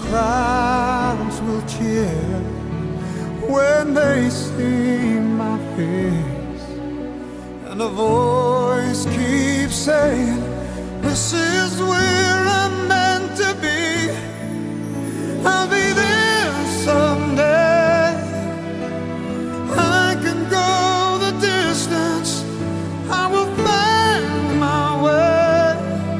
crowds will cheer when they see my face, and a voice keeps saying, this is where I'm meant to be. I'll be there someday. I can go the distance. I will find my way.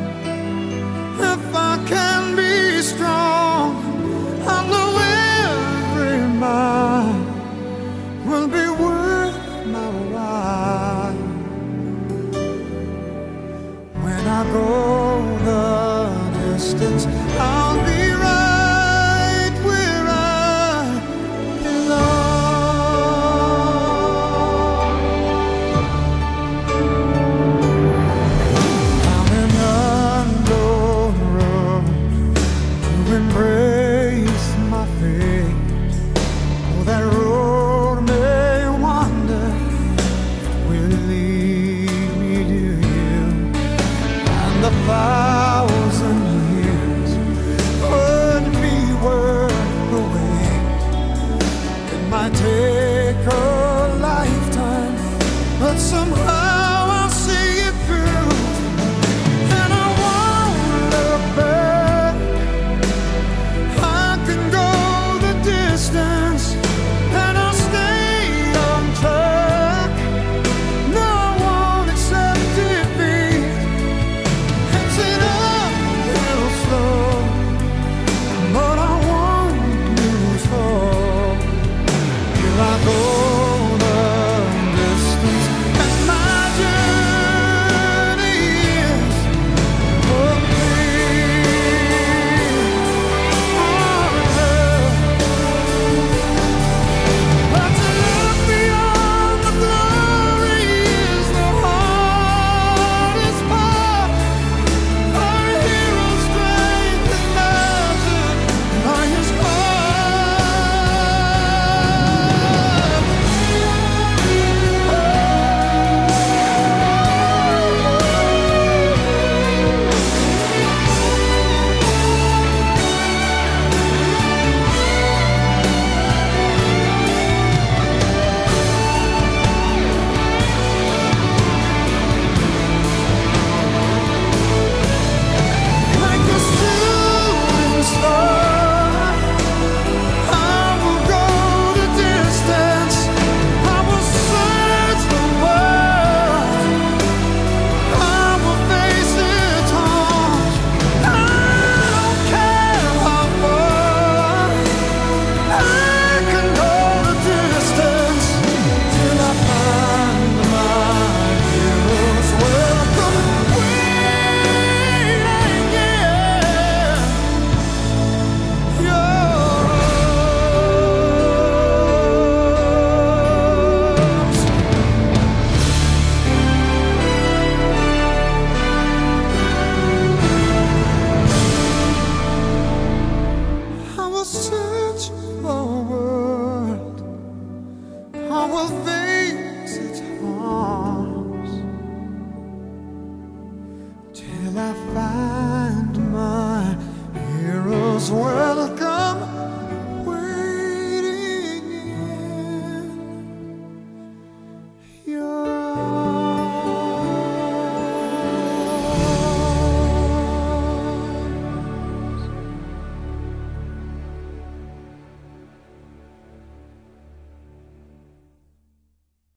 If I can be strong, I know every mile will be worth my while. When I go the distance, I'll be right where I belong. I'm an unknown road to embrace my fate. Oh, that road may wander, will lead me to you. And the 1,000 years would be worth the wait. It might take a lifetime, but somehow I'll see it through. And I won't look back. I can go the distance, and I'll stay on track. No, I won't accept defeat. It's an uphill slope, but I won't lose hope. Here I go the distance, and my journey is complete. But to look beyond the glory is the hardest part. Our hero's strength is measured by his heart. Like a shooting star, I will go the distance. I will search the world. I will face its harms. I don't care how far. I can go the distance till I find my hero's welcome waiting. I will search the world. I will face its harm.